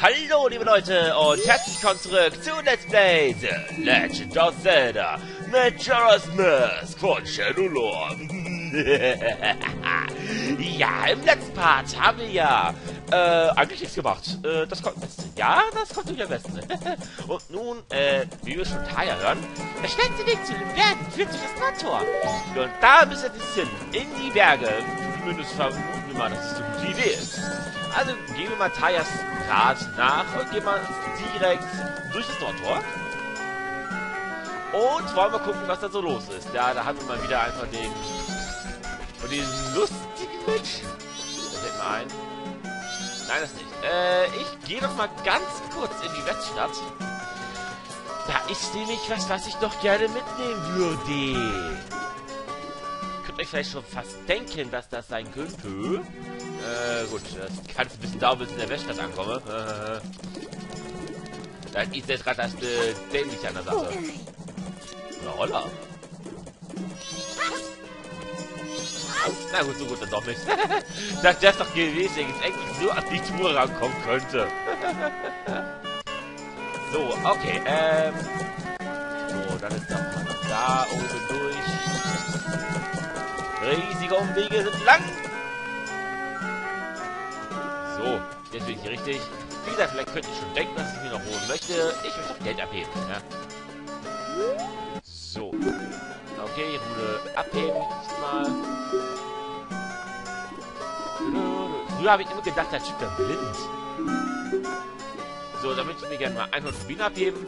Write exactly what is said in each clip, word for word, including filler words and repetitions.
Hallo liebe Leute und herzlich willkommen zurück zu Let's Play The Legend of Zelda Majora's Mask von Shadow Lord. Ja, im letzten Part haben wir ja äh, eigentlich nichts gemacht. Äh, das kommt am besten. Ja, das kommt natürlich am besten. Und nun, äh, wie wir schon Taya hören, der schnellste Weg zu den Bergen führt durch das Nordtor. Und da müssen wir jetzt hin, in die Berge. Zumindest vermuten wir mal, dass es so eine gute Idee ist. Also gehen wir mal Tayas Rat nach und gehen mal direkt durch das Nordtor. Und wollen wir gucken, was da so los ist. Ja, da haben wir mal wieder einfach den... Und diesen lustigen Menschen. Das fällt mir ein. Nein, das nicht. Äh, ich gehe doch mal ganz kurz in die Weststadt. Da ist nämlich was, was ich doch gerne mitnehmen würde. Könnt euch vielleicht schon fast denken, dass das sein könnte. Äh, gut. Das kann ein bisschen dauern, bis ich in der Weststadt ankomme. Da ist jetzt gerade das äh, Dämliche an der Sache. Oder Holla. Na gut, so gut dann doch nicht. Das wäre doch gewesen, wenn ich endlich so an die Tour rankommen könnte. So, okay, ähm... So, dann ist das mal da oben durch. Riesige Umwege sind lang. So, jetzt bin ich hier richtig. Wie gesagt, vielleicht könnt ihr schon denken, was ich mir noch holen möchte. Ich möchte doch Geld abheben, ja. So. Okay, Rude abheben diesmal. Früher habe ich immer gedacht, der Typ wäre blind. So, da möchte ich mir gerne mal hundert Rubin abheben.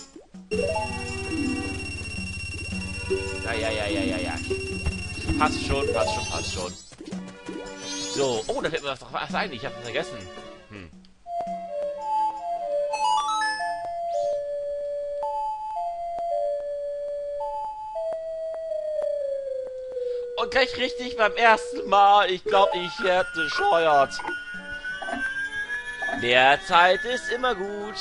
Ja, ja, ja, ja, ja, ja. Passt schon, passt schon, passt schon. So, oh, da fällt mir was, was ein. Ich habe es vergessen. Hm. Und gleich richtig beim ersten Mal. Ich glaube, ich werde bescheuert. Mehr Zeit ist immer gut.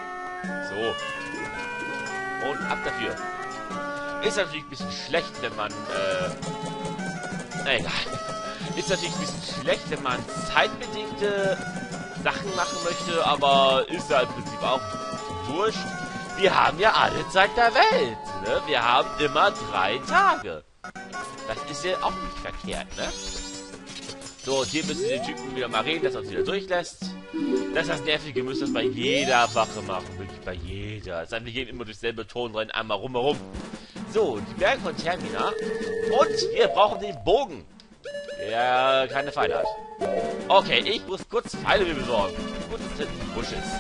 So. Und ab dafür. Ist natürlich ein bisschen schlecht, wenn man, äh... Na egal. Ist natürlich ein bisschen schlecht, wenn man zeitbedingte Sachen machen möchte, aber ist ja im Prinzip auch wurscht. Wir haben ja alle Zeit der Welt, ne? Wir haben immer drei Tage. Das ist ja auch nicht verkehrt, ne? So, und hier müssen wir den Typen wieder mal reden, dass er uns wieder durchlässt. Das ist das Nervige, müssen das bei jeder Wache machen. Wirklich bei jeder. Es ist wir gehen immer durch selbe Ton rein, einmal rum herum. So, die Berge von Termina. Und wir brauchen den Bogen. Der keine Pfeile hat. Okay, ich muss kurz Pfeile mir besorgen. Gut, dass das ein Busch ist.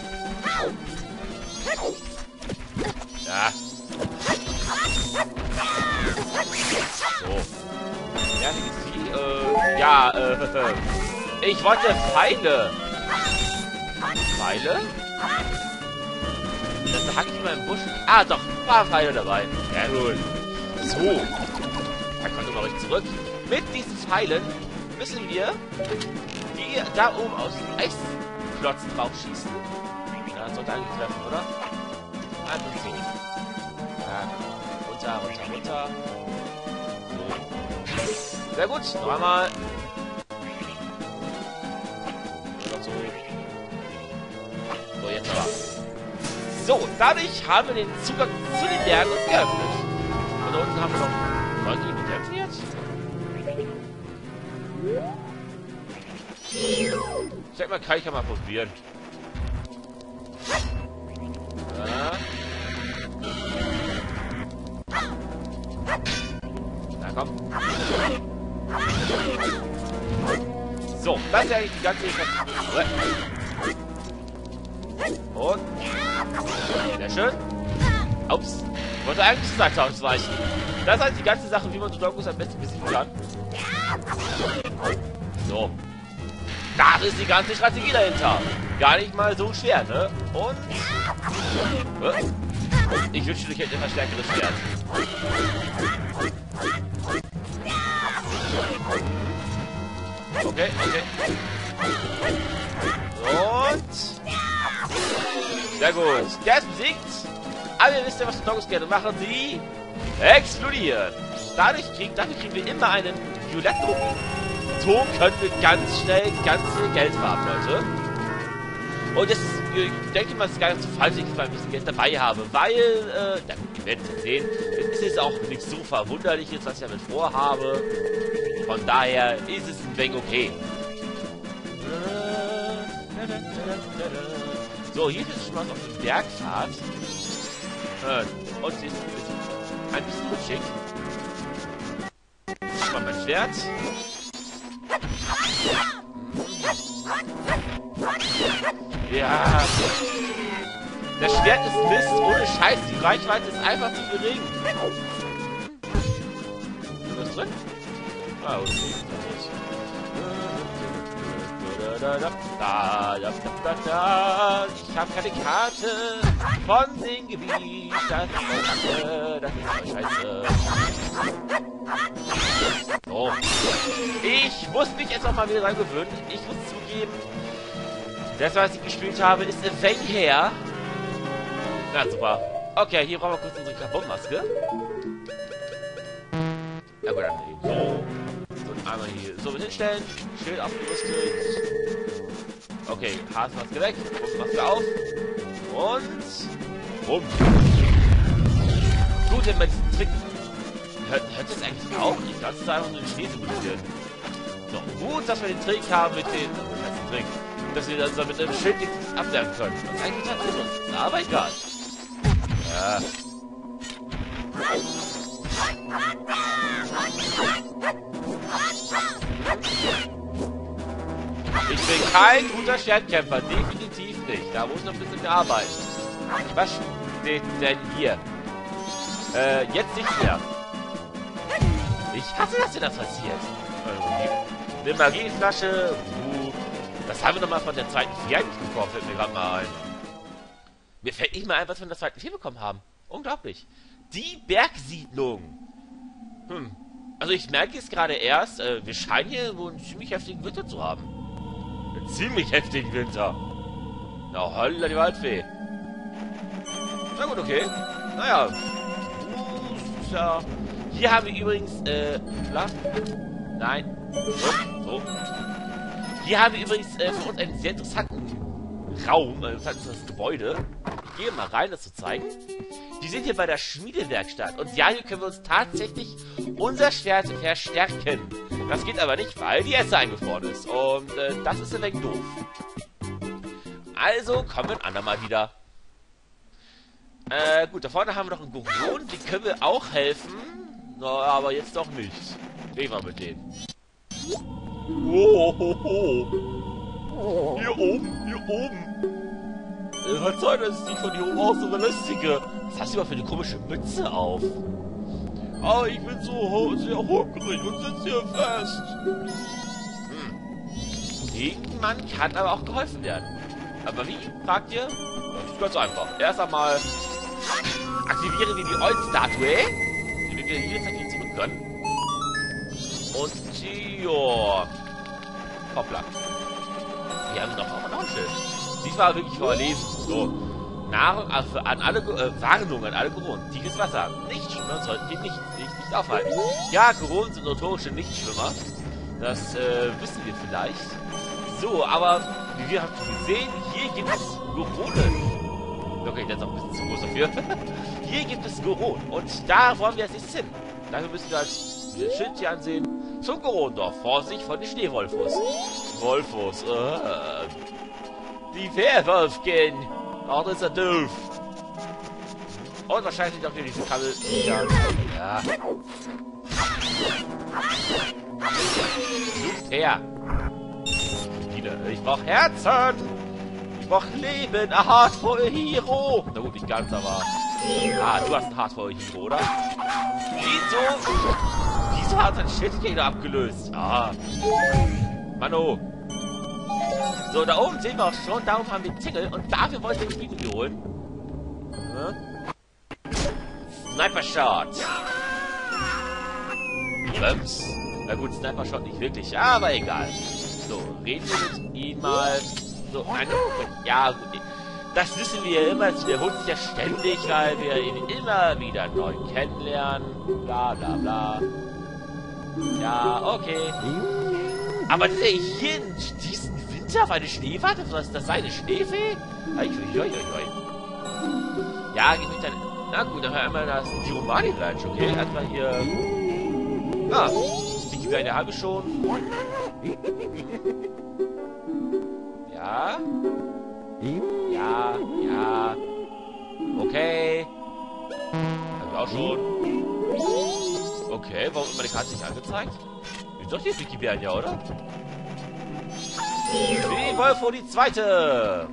Ja. So. Ja, wie ist die? Äh, ja, äh, ich wollte Pfeile. Pfeile? Das hacke ich mal im Busch. Ah, doch, ein paar Pfeile dabei. Ja, gut. So. Da kommt immer richtig zurück. Mit diesen Pfeilen müssen wir die da oben aus dem Eisklotzen draufschießen. Ja, das sollte eigentlich treffen, oder? Einfach so. Ja, runter, runter, runter. So. Sehr gut. Noch einmal. So. So, jetzt aber. So, dadurch haben wir den Zugang zu den Bergen uns geöffnet. Und da unten haben wir noch... Wollen die bekämpfen jetzt? Ich sag mal, kann ich ja mal probieren. Ja. Na komm. So, das ist ja eigentlich die ganze... Und... Sehr schön. Ups. Ich wollte eigentlich gesagt haben, ausweichen. Das ist halt die ganze Sache, wie man so Doggos am besten besiegen kann. So. Das ist die ganze Strategie dahinter. Gar nicht mal so schwer, ne? Und... Ich wünschte, ich hätte ein stärkeres Schwert. Okay, okay. Und... Sehr gut. Der ist besiegt. Aber ihr wisst ja, was die Doggos gerne machen. Sie explodieren. Dadurch kriegen, dafür kriegen wir immer einen violetten Rubin. So können wir ganz schnell ganz viel Geld farmen, Leute. Und das ist, ich denke mal, es ist gar nicht so falsch, dass ich mal ein bisschen Geld dabei habe, weil, äh, na gut, ihr werdet es sehen, es ist auch nichts so Verwunderliches, was ich damit vorhabe. Von daher ist es ein wenig okay. So, hier ist schon was auf dem Bergpfad. Äh, und sie ist ein bisschen rutschig. Das ist mal mein Schwert. Ja. Das Schwert ist Mist. Ohne Scheiß. Die Reichweite ist einfach zu gering. Ist was drin? Ah, okay. Da, da, da, da, da, da. Ich habe keine Karte von dem Gebiet. Das ist Kacke. Das ist scheiße. So. Ich muss mich jetzt auch mal wieder dran gewöhnen. Ich muss zugeben, das, was ich gespielt habe, ist ein wenig her. Na super. Okay, hier brauchen wir kurz unsere Carbonmaske. Ja gut, dann eben so. So, einmal hier so mit hinstellen. Schild aufgerüstet. Okay, Haarmaske weg. Maske auf. Und... rum. Gut, wenn man diesen Trick... Hört, hört das eigentlich auch? Ich kann es einfach nur den Schnee symbolisieren. So, gut, dass wir den Trick haben mit den... Was heißt den Trick? Dass wir das dann mit einem Schild nichts abwehren können. Das ist eigentlich total sinnlos. Aber egal. Ja. Ich bin kein guter Schwertkämpfer. Definitiv nicht. Da muss ich noch ein bisschen mehr arbeiten. Was steht denn hier? Äh, jetzt nicht mehr. Ich hasse, dass dir das passiert. Eine Magieflasche. Uh, das haben wir doch mal von der zweiten vier eigentlich bekommen. Fällt mir gerade mal ein. Mir fällt nicht mal ein, was wir von der zweiten vier bekommen haben. Unglaublich. Die Bergsiedlung. Hm. Also ich merke jetzt gerade erst, äh, wir scheinen hier wohl einen ziemlich heftigen Winter zu haben. Einen ziemlich heftigen Winter. Na holla die Waldfee. Na gut, okay. Naja. Ja. Hier haben wir übrigens, äh, klar. Nein. So, so. Hier haben wir übrigens äh, für uns einen sehr interessanten Raum, äh, das ist das Gebäude. Ich gehe mal rein, das zu zeigen. Wir sind hier bei der Schmiedewerkstatt. Und ja, hier können wir uns tatsächlich unser Schwert verstärken. Das geht aber nicht, weil die Esse eingefroren ist. Und äh, das ist ein wenig doof. Also kommen wir ein andermal wieder. Äh, gut, da vorne haben wir noch einen Goron. Die können wir auch helfen. No, aber jetzt doch nicht. Reden wir mit denen. Oh, hier oben, hier oben. Äh, verzeiht, das ist nicht von hier oben aus so realistische. Was hast du überhaupt für eine komische Mütze auf? Oh, ich bin so sehr hungrig und sitze hier fest. Hm. Irgendwann kann aber auch geholfen werden. Aber wie? Fragt ihr? Das ist ganz einfach. Erst einmal aktivieren wir die Old-Statue, die wir jederzeit wieder zurück können. Und ja. Hoppla. Hier haben wir noch auch noch ein Schild. Diesmal wirklich vorlesen. So. Nahrung also an alle äh, Warnung an alle Koronen. Tiefes Wasser. Nichtschwimmer sollten hier nicht, nicht, nicht aufhalten. Ja, Koronen sind notorische Nichtschwimmer. Das äh, wissen wir vielleicht. So, aber wie wir haben gesehen, hier gibt es Goronen. Okay, der ist auch ein bisschen zu groß dafür. Hier gibt es Goron. Und da wollen wir als nächstes hin. Dafür müssen wir als Schild hier ansehen. Zum Goronendorf. Vorsicht von den Schneewolfos. Wolfos. Uh, die Werwolfkin. Oh, das ist ja doof. Und wahrscheinlich auch wieder diese Kabel. Ja. Ja. Super. Ich brauch Herzen. Ich brauch Leben. A Heart for a Hero. Na gut, nicht ganz, aber... Ah, du hast ein Heart for a Hero, oder? Wieso? Wieso hat sein Schildgegner abgelöst? Ah. Mano. So, da oben sehen wir auch schon. Darum haben wir Tingel. Und dafür wollte ich den Spiegel holen. Hm? Sniper Shot. Bums. Na gut, Sniper Shot nicht wirklich. Aber egal. So, reden wir mit ihm mal. So, eine ja, gut. Das wissen wir ja immer. Es wiederholt sich ja ständig, weil wir ihn immer wieder neu kennenlernen. Bla, bla, bla. Ja, okay. Aber sehe ich hier in diesen Winter auf eine Schneewarte? Was ist das, seine Schneefee? Uiuiuiui. Ja, gibt dann... Na gut, dann einmal das die Romani Ranch, okay? Erstmal hier... Ah, die Bären habe ich schon. Ja. Ja, ja. Okay. Hab ich auch schon. Okay, warum ist meine Karte nicht angezeigt? Ist doch die Wikibären, ja, oder? Die Wolfo, die zweite!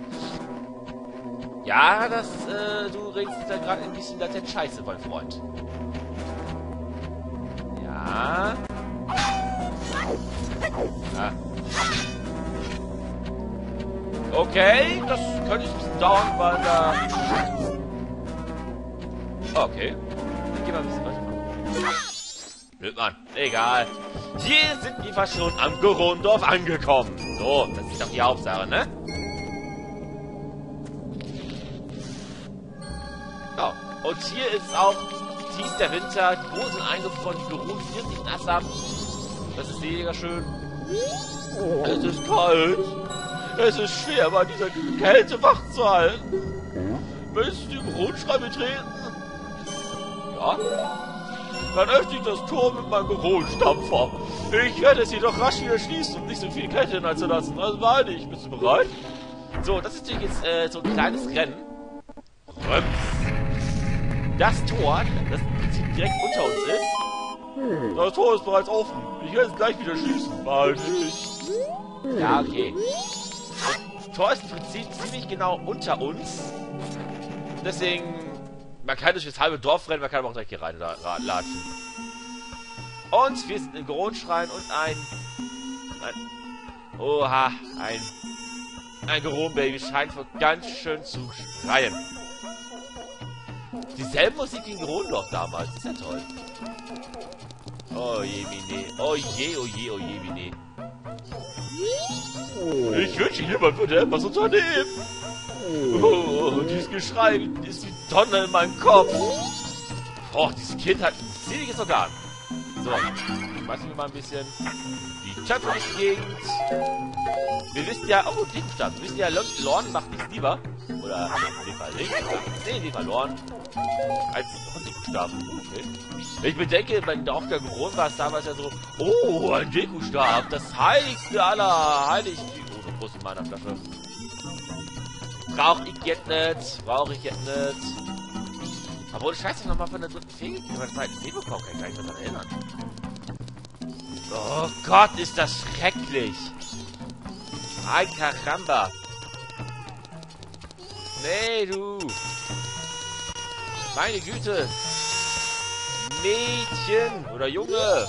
Ja, das, äh, du redest da gerade ein bisschen latent Scheiße, mein Freund. Ja. Ja. Okay, das könnte ein bisschen dauern, weil da... Okay. Dann gehen wir ein bisschen weiter. Blöd, Mann. Egal. Hier sind wir fast schon am Gorondorf angekommen. So, das ist doch die Hauptsache, ne? Ja. Und hier ist auch tief der Winter. Die Boden sind eingefroren, die Geruhen frieren sich nass ab. Das ist mega schön. Es ist kalt. Es ist schwer, bei dieser Kälte wach zu halten. Möchtest du den Geruhschrei betreten? Ja? Dann öffne ich das Tor mit meinem Geruhstampfer. Ich werde es jedoch rasch wieder schließen, um nicht so viel Kälte hineinzulassen. Also meine ich. Bist du bereit? So, das ist natürlich jetzt äh, so ein kleines Rennen. Röms. Das Tor, das im Prinzip direkt unter uns ist. Das Tor ist bereits offen. Ich werde es gleich wieder schließen. Bald nicht. Ja, okay. Das Tor ist im Prinzip ziemlich genau unter uns. Deswegen, man kann durch das halbe Dorf rennen, man kann aber auch direkt hier rein latschen. Und wir sind in Geronschrein und ein... ein oha, ein... ein Geron-Baby scheint wohl ganz schön zu schreien. Dieselbe Musik wie in Gerondorf damals, das ist ja toll. Oh je, mine. Oh je, oh je, oh je, mine. Ich wünsche, jemand würde etwas unternehmen. Oh, dieses Geschrei ist wie Donner in meinem Kopf. Oh, dieses Kind hat ein ziemliches Organ. So, schmeißen wir mal ein bisschen die Töpfe durch die Gegend. Wir wissen ja, oh, Dickenstab. Wir wissen ja, Lorn macht nichts lieber. Oder in dem Fall nicht. Nee, in dem Fall Lorn. Als Dickenstab. Okay. Wenn ich bedenke, bei Dorf der Geron war es damals ja so, oh, ein Deku-Stab, das heiligste aller Heilig... Oh, noch groß in meiner Flasche. Brauch ich jetzt nicht. Brauche ich jetzt nicht. Obwohl, ich weiß nicht nochmal von der dritten Fee, wie man zweiten Fee bekommen kann, kann ich mich daran erinnern. Oh Gott, ist das schrecklich. Ay, Caramba. Nee, du. Meine Güte. Mädchen oder Junge.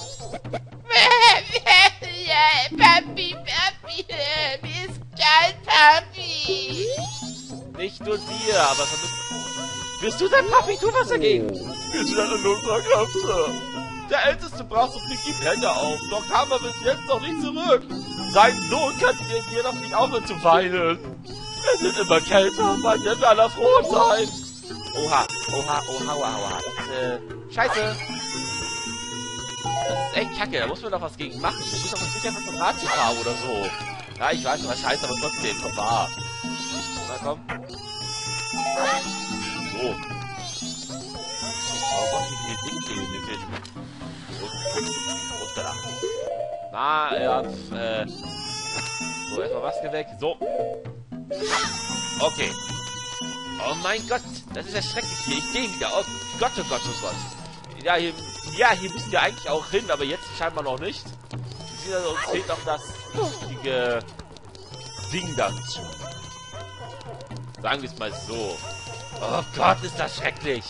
Papi, Papi, mir ist kalt, Papi. Nicht nur dir, aber bist du dein Papi? Tu was dagegen. Wir sind eine Notverkrampfte. Der Älteste braucht so fliegt die Hände auf. Doch kam er bis jetzt noch nicht zurück. Sein Sohn kann dir, dir noch nicht aufhören zu weinen. Es wird immer kälter, man wird aller froh sein. Oha, oha, oha, oha, oha. Das, äh, scheiße. Das ist echt kacke, da muss man doch was gegen machen. Das ist doch nicht einfach so ein Ratiofarbe oder so. Ja, ich weiß, was scheiße, aber trotzdem, komm mal. Na komm. So. Warum mach ich die Dinge mit den... Upsala. Na, ja, äh... so, erstmal Maske weg. So. Okay. Oh mein Gott, das ist ja schrecklich hier. Ich sehe wieder. Oh Gott, oh Gott, oh Gott. Ja, hier, ja, hier müssen wir eigentlich auch hin, aber jetzt scheinbar noch nicht. Also, uns fehlt noch das richtige Ding dazu. Sagen wir es mal so. Oh Gott, ist das schrecklich.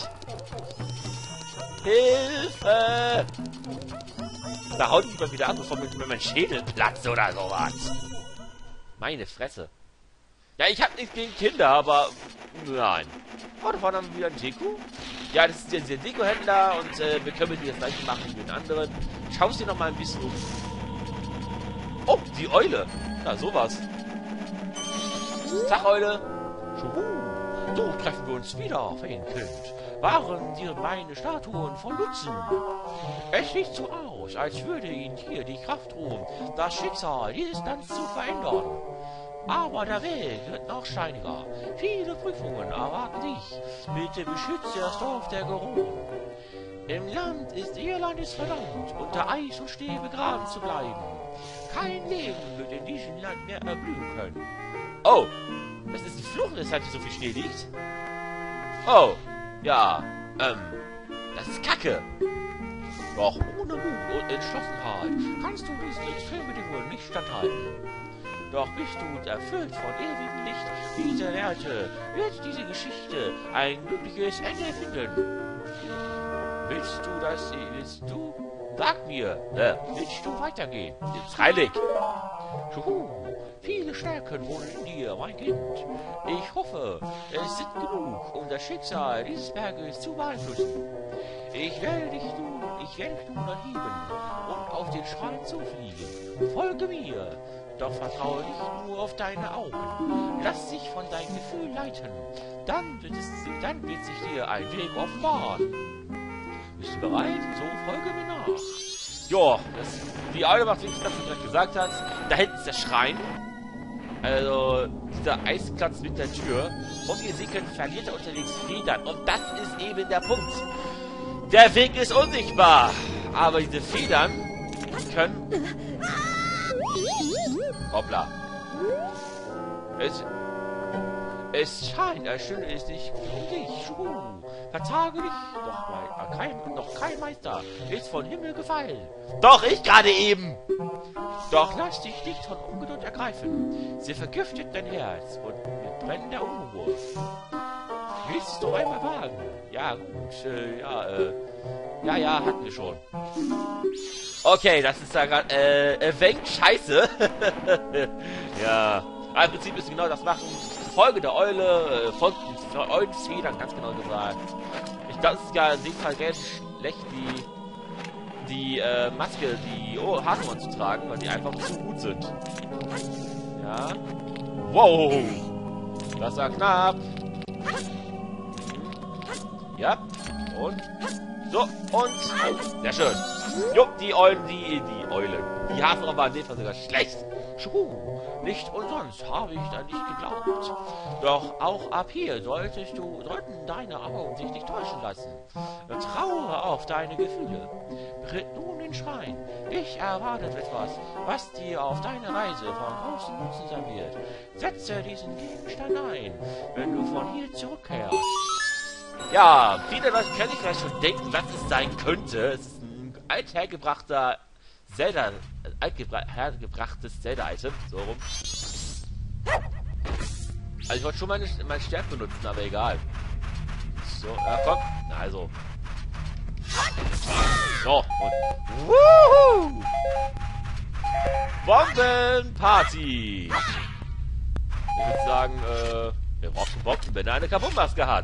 Hilfe! Da haut jemand wieder an, bevor mir mein Schädel platzt oder sowas. Meine Fresse. Ja, ich habe nichts gegen Kinder, aber... Nein. Oh, da vorne haben wir wieder einen Deku. Ja, das ist der Deko-Händler und äh, wir können mit dir das gleiche machen wie den anderen. Schau es dir noch mal ein bisschen um. Oh, die Eule. Ja, sowas. Tag, Eule. So treffen wir uns wieder, Feenkind. waren die meine Statuen von Nutzen. Es sieht so aus, als würde ihnen hier die Kraft ruhen, das Schicksal dieses Landes zu verändern. Aber der Weg wird noch steiniger. Viele Prüfungen erwarten dich. Bitte beschütze das Dorf der Goronen. Im Land ist Irland ist verdammt, unter Eis und Schnee begraben zu bleiben. Kein Leben wird in diesem Land mehr erblühen können. Oh, das ist ein Fluch, weshalb hier so viel Schnee liegt. Oh, ja, ähm, das ist Kacke. Doch ohne Mut und Entschlossenheit kannst du diesen Extrembedingungen nicht standhalten. Doch bist du erfüllt von ewigem Licht dieser Werte, wird diese Geschichte ein glückliches Ende finden. Willst du das, willst du? Sag mir, äh, willst du weitergehen? Freilich. Juhu, viele Stärken wohnen in dir, mein Kind. Ich hoffe, es sind genug, um das Schicksal dieses Berges zu beeinflussen. Ich werde dich nun, ich werde dich nun erheben und auf den Schrein zufliegen. Folge mir, doch vertraue nicht nur auf deine Augen. Lass dich von deinem Gefühl leiten. Dann wird, es, dann wird sich dir ein Weg offenbaren. Bist du bereit? So, folge mir nach. Jo, das, die Eule macht wirklich das, was sie gerade gesagt hat. Da hinten ist der Schrein. Also, dieser Eisplatz mit der Tür. Und wie ihr sehen könnt, verliert er unterwegs Federn. Und das ist eben der Punkt. Der Weg ist unsichtbar. Aber diese Federn können... Hoppla. Es... Es scheint, als stünde es nicht um dich. Schuh. Vertage dich, doch, mein, kein, doch kein Meister ist von Himmel gefallen. Doch, ich gerade eben. Doch lass dich nicht von Ungeduld ergreifen. Sie vergiftet dein Herz und mit brennender Unruhe. Willst du einmal wagen? Ja, gut, äh, ja, äh, ja, ja, hatten wir schon. Okay, das ist da gerade, äh, äh, wenig scheiße. Ja, aber im Prinzip müssen wir genau das machen. Folge der Eule, äh, folgt den Eulenfedern, ganz genau gesagt. Ich glaube, es ist ja in dem Fall ganz schlecht, die, die äh, Maske, die oh, Haarnummern zu tragen, weil die einfach zu gut sind. Ja. Wow! Das war knapp. Ja. Und. So, und. Sehr schön. Jupp, die Eulen, die, die Eulen. Die Haarnummern waren in dem Fall sogar schlecht. Schuh, nicht umsonst habe ich an dich geglaubt. Doch auch ab hier solltest du, sollten deine Augen sich nicht täuschen lassen. Traue auf deine Gefühle. Tritt nun den Schrein. Dich erwartet etwas, was dir auf deiner Reise von großem Nutzen sein wird. Setze diesen Gegenstand ein, wenn du von hier zurückkehrst. Ja, viele Leute können sich vielleicht schon denken, was es sein könnte. Es ist ein althergebrachter Zelda, altgebrachtes Zelda-Item, so rum. Also ich wollte schon meine, meine Stärke benutzen, aber egal. So, ja komm. Na also. So, und... Wuhu! Bombenparty! Ich würde sagen, äh... wer braucht schon Bomben, wenn er eine Kabummaske hat?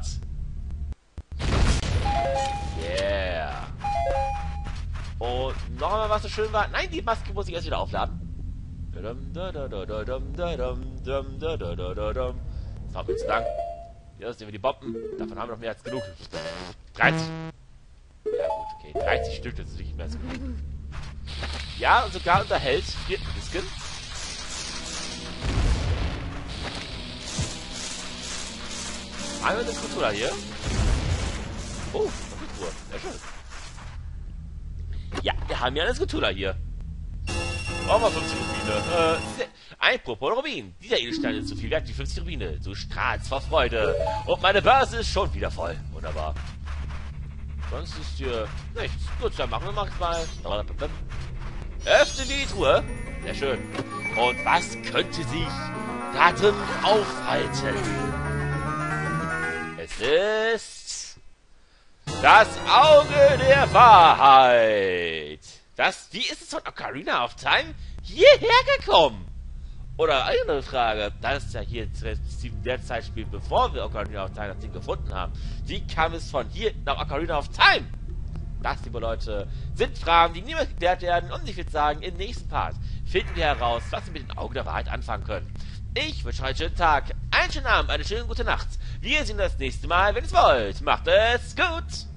Yeah! Und noch einmal, was so schön war. Nein, die Maske muss ich erst wieder aufladen. Das dauert mir zu lang. Hier sind wir die Bomben. Davon haben wir noch mehr als genug. dreißig. Ja gut, okay. dreißig Stück, das ist nicht mehr als genug. Ja, und sogar unterhält vierten Disken. Einmal den Controller hier. Oh, noch Ruhe. Sehr schön. Ja, wir haben ja einen Controller hier. Oh, mal fünfzig Rubine. Äh, ein Propol Rubin. Dieser Edelstein ist so viel wert wie fünfzig Rubine. Du strahlst vor Freude. Und meine Börse ist schon wieder voll. Wunderbar. Sonst ist hier nichts. Gut, dann machen wir mal. Öffne die Truhe. Sehr schön. Und was könnte sich da drin aufhalten? Es ist das Auge der Wahrheit. Das, wie ist es von Ocarina of Time hierher gekommen? Oder eine andere Frage, das ist ja hier der Zeitspiel, bevor wir Ocarina of Time das Ding gefunden haben. Wie kam es von hier nach Ocarina of Time? Das, liebe Leute, sind Fragen, die niemals geklärt werden. Und ich würde sagen, im nächsten Part finden wir heraus, was wir mit dem Auge der Wahrheit anfangen können. Ich wünsche euch einen schönen Tag, einen schönen Abend, eine schöne gute Nacht. Wir sehen uns das nächste Mal, wenn ihr es wollt. Macht es gut!